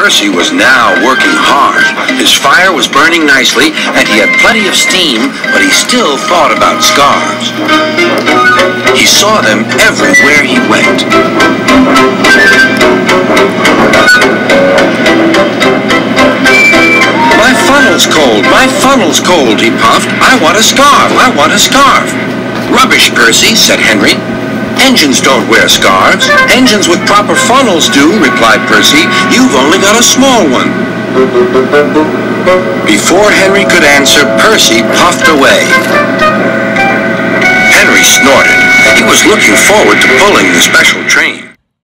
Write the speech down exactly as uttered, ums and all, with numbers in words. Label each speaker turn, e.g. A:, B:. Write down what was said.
A: Percy was now working hard. His fire was burning nicely, and he had plenty of steam, but he still thought about scarves. He saw them everywhere he went. My funnel's cold, my funnel's cold, he puffed. I want a scarf, I want a scarf. Rubbish, Percy, said Henry. Engines don't wear scarves. Engines with proper funnels do, replied Percy. You've only got a small one. Before Henry could answer, Percy puffed away. Henry snorted. He was looking forward to pulling the special train.